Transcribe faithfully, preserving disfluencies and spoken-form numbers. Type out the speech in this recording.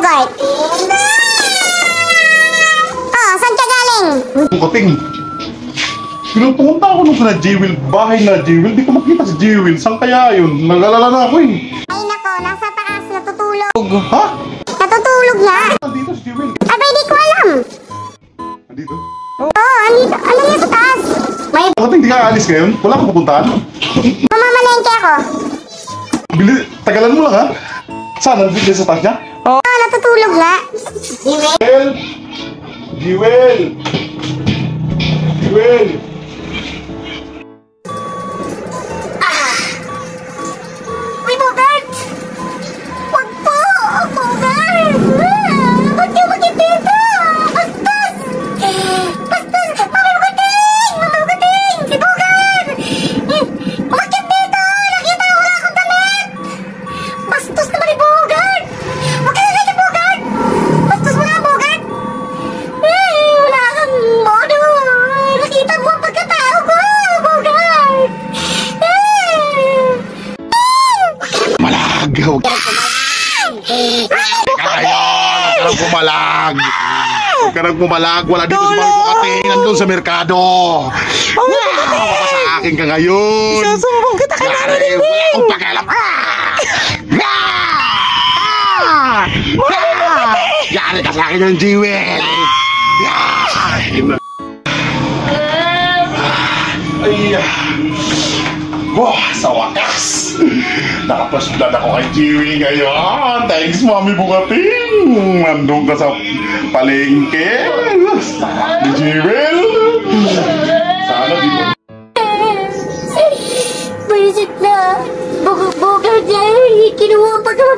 bogard. Oh, saan ka galing? Bukating. Pinupunta ako nung sa Jewel, bahay na Jewel. Di ko makita si Jewel. Saan kaya yun? Nag-alala na ako eh. Ay nako, nasa taas, natutulog. Ha? Natutulog nga. Nandito si Jewel. Abay, di ko alam. Nandito? Oo, oh, andito. Ano yan sa taas? May Bukating, di ka aalis ngayon? Wala kang pupuntahan? mamamalengke ako. Bili, tagalan mo lang ha? Saan? Nandito sa taas niya? Oo, oh, natutulog nga. Jewel! Jewel! Jewel! Uy, bogard! Wag po! Bogard! Huwag niyo magkipita! Bastos! Bastos! Mama Bugating! Mama Bugating! Si bogard! Umakyat dito! Nakita ko wala akong damit! Bastos naman ni bogard! Huwag ka na ganyan, bogard! Bastos mo na, bogard! Eh, wala kang modo! Nakita mo ang pagkatao ko, bogard! Eh! Malag! Huwag ka nang pumalag! Huwag ka nang pumalag! Wala dito si Mami Bukating! Nandun sa merkado! Baka sa akin ka ngayon! Susumbong kita kay Mami Ningning! Wala akong pakialam! Yari ka sa akin ng Jewel! Ay! Wow, sa wakas! Nakapasudad ako kay Jewel ngayon! Thanks, Mami Bukating! Nandun ka sa palengke! Sarap ni Jewel! Sana di mo... Buisit na! Bogard niya! Kinuha ang pagkakas